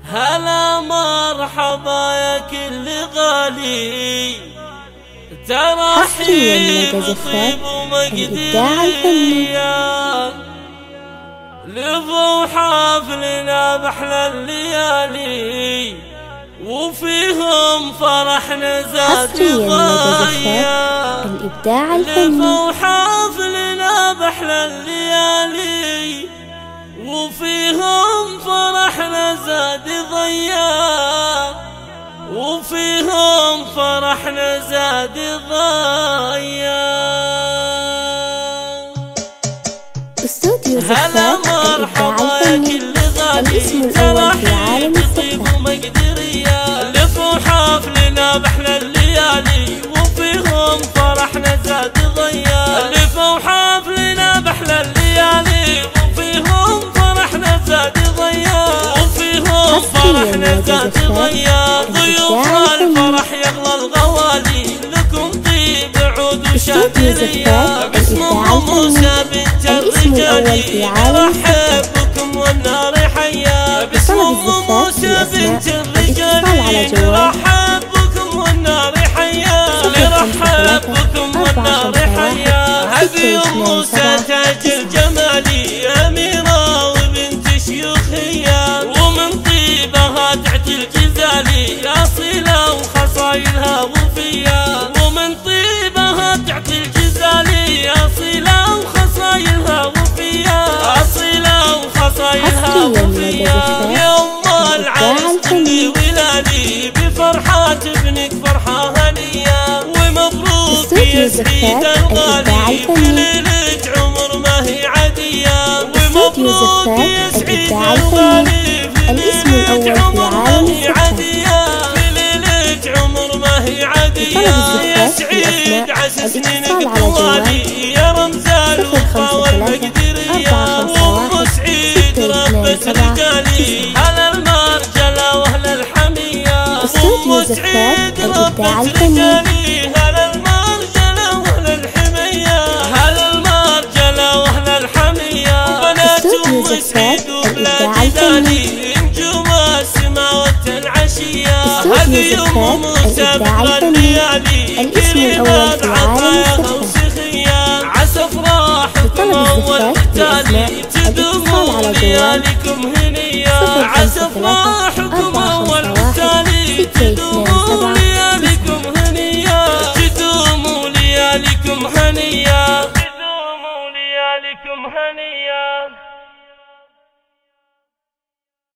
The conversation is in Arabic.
هلا مرحبا يا كل غالي، ترحيب طيب ومقدرية، لفوا حفلنا بأحلى الليالي وفيهم فرحنا زاد ضيا. الإبداع الفني لفوا حفلنا بأحلى الليالي وفيهم فرحنا زاد ضيا، وفيهم فرحنا زاد ضيا. استوديو زفاف هلا مرحبا يا كل غالي، ترحيب طيب ومقدرية، لفوا حفلنا بأحلى الليالي وفيهم فرحنا زاد ضيا. لفوا حفلنا بأحلى الليالي وفيهم فرحنا زاد ضيا، وفيهم فرحنا زاد ضيا. ضيوف الفرح يغلى الغوالي، لكم طيب عود وشادرية، باسمكم موسى بنت الرجالي يرحب بكم والنار حيا. باسمكم موسى بنت الرجالي يرحب بكم والنار حيا، يرحب بكم والنار حيا. هذه موسى تاج الجمالي، أميرة وبنت شيوخية، ومن طيبها تعطي الجزالي، أصيلة وخصايلها وفية. ومن طيبها تعطي الجزالي، أصيلة وخصايلها وفية، أصيلة وخصايلها وفية. يا أم العرس عندي ولادي، بفرحات ابنك فرحة هنية، ومبروك يا سعيد الغالي، في ليلة عمر ما هي عادية. ومبروك يا سعيد الغالي، في ليلة عمر ما هي عادية، في ليلة عمر ما هي عادية. يا سعيد عسى سنينك طوالي، يا رمز الوفا والمقدرية، وأم سعيد ربة رجالي. هلا المرجلة وأهل الحمية، وأم سعيد ربة رجالي. هلا المرجلة وأهل الحمية، هلا المرجلة وأهل الحمية. بنات أم سعيد وبلاد دالي، نجوم السماوات العشية. هذه أم موسى بكرة الليالي، كلمات عطاياها وسخية. عسى أفراحكم أول قتالي، تدوموا لياليكم هنية. عسى أفراحكم أول قتالي، تدوموا لياليكم هنية، تدوموا لياليكم هنية.